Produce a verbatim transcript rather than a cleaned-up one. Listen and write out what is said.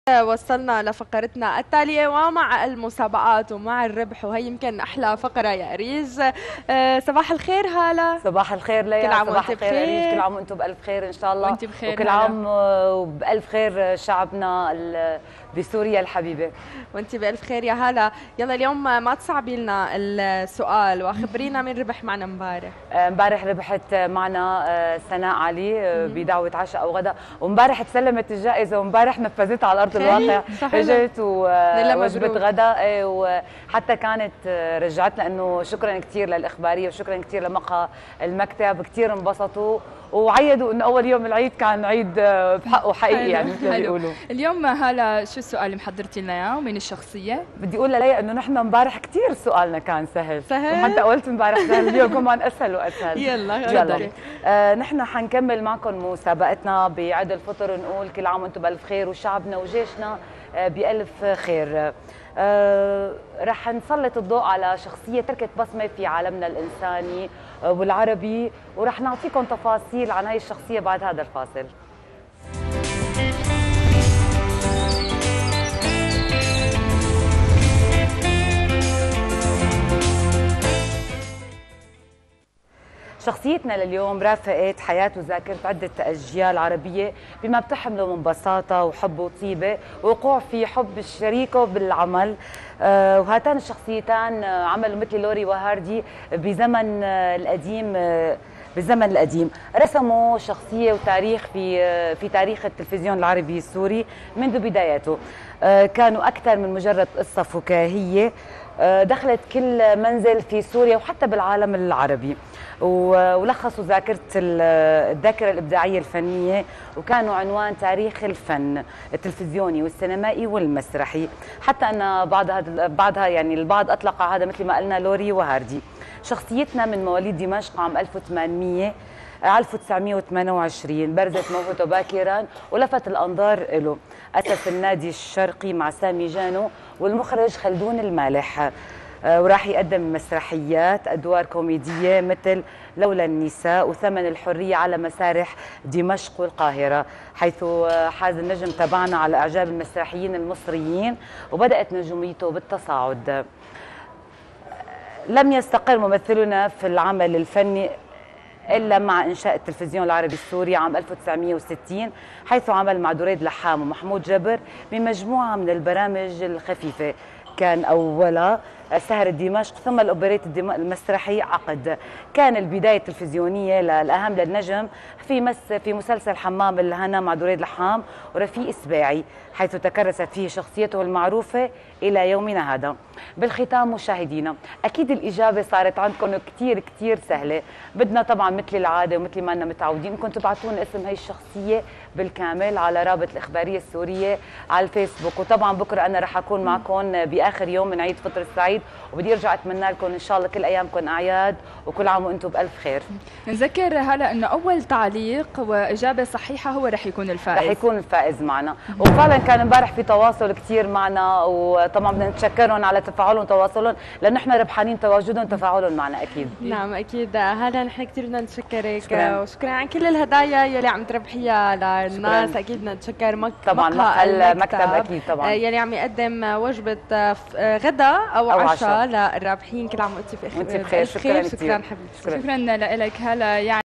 وصلنا لفقرتنا التالية ومع المسابقات ومع الربح، وهي يمكن أحلى فقرة يا أريج. أه صباح الخير هالة. صباح الخير ليا. كل عام صباح وانت الخير بخير. أريج. كل عام وانتم بألف خير إن شاء الله. وانت بخير وكل هلا. عام وبألف خير شعبنا بسوريا الحبيبة. وانت بألف خير يا هالة. يلا اليوم ما تصعبي لنا السؤال وخبرينا مين ربح معنا امبارح. امبارح ربحت معنا سناء علي بدعوة عشاء أو غدا، وامبارح تسلمت الجائزة وامبارح نفذتها على أرض الواقع. اجت ووجبة غدا، وحتى كانت رجعتنا انه شكرا كثير للإخبارية وشكرا كثير لمقهى المكتب، كثير انبسطوا وعيدوا انه اول يوم العيد كان عيد بحقه حقيقي يعني مثل ما بيقولوا. اليوم هلا شو السؤال اللي محضرتي لنا اياه ومين الشخصيه؟ بدي اقول لليا انه نحن امبارح كثير سؤالنا كان سهل سهل وحتى قلت امبارح سهل، اليوم كمان اسهل واسهل. يلا يلا آه نحن حنكمل معكم مسابقتنا بعيد الفطر، ونقول كل عام وانتم بالف خير وشعبنا وجيشنا آه بألف خير. آه رح نسلط الضوء على شخصية تركت بصمة في عالمنا الإنساني والعربي، ورح نعطيكم تفاصيل عن هاي الشخصية بعد هذا الفاصل. شخصيتنا لليوم رافقت حياة وذاكرة عدة أجيال عربية بما بتحمله من بساطة وحب وطيبة ووقوع في حب شريكه بالعمل. آه وهاتان الشخصيتان عملوا مثل لوري وهاردي بزمن القديم. آه بالزمن القديم رسموا شخصية وتاريخ في في تاريخ التلفزيون العربي السوري منذ بداياته. آه كانوا أكثر من مجرد قصة فكاهية، آه دخلت كل منزل في سوريا وحتى بالعالم العربي، ولخصوا ذاكرة الذاكرة الإبداعية الفنية، وكانوا عنوان تاريخ الفن التلفزيوني والسينمائي والمسرحي، حتى أن بعض هذا بعضها يعني البعض أطلق هذا مثل ما قلنا لوري وهاردي. شخصيتنا من مواليد دمشق عام ألف وثمانمئة ألف وتسعمئة وثمانية وعشرين، برزت موته باكرا ولفت الأنظار له. أسس النادي الشرقي مع سامي جانو والمخرج خلدون المالح، وراح يقدم مسرحيات أدوار كوميدية مثل لولا النساء وثمن الحرية على مسارح دمشق والقاهرة، حيث حاز النجم تبعنا على إعجاب المسرحيين المصريين وبدأت نجوميته بالتصاعد. لم يستقر ممثلنا في العمل الفني إلا مع إنشاء التلفزيون العربي السوري عام ألف وتسعمئة وستين، حيث عمل مع دريد لحام ومحمود جبر بمجموعة من البرامج الخفيفة. كان أولها سهر دمشق، ثم الأوبريت المسرحي عقد. كان البداية التلفزيونية الأهم للنجم في مس في مسلسل حمام الهنا مع دريد لحام ورفيق السباعي، حيث تكرست فيه شخصيته المعروفة إلى يومنا هذا. بالختام مشاهدينا، أكيد الإجابة صارت عندكم كتير كتير سهلة. بدنا طبعا مثل العادة ومثل ما أننا متعودين انكم تبعتوا لنا اسم هي الشخصية بالكامل على رابط الإخبارية السورية على الفيسبوك. وطبعا بكرة أنا رح أكون معكم بآخر يوم من عيد فطر السعيد، وبدي ارجع اتمنى لكم ان شاء الله كل ايامكم اعياد وكل عام وانتم بالف خير. نذكر هلا انه اول تعليق واجابه صحيحه هو رح يكون الفائز. رح يكون الفائز معنا، وفعلا كان امبارح في تواصل كثير معنا، وطبعا بدنا نتشكرهم على تفاعلهم وتواصلهم، لانه احنا ربحانين تواجدهم وتفاعلهم معنا اكيد. نعم اكيد. هلا نحن كثير بدنا نتشكرك شكرا. وشكرا عن كل الهدايا يلي عم تربحيها للناس. اكيد بدنا نتشكر مك... طبعا مقهى المكتب اكيد طبعا يلي عم يقدم وجبه غدا او, أو عشاء للرابحين. كل عام وانت بخير. وانت بخير. شكرا كثير. شكرا حبيبتي. شكرا لك هلا. يعني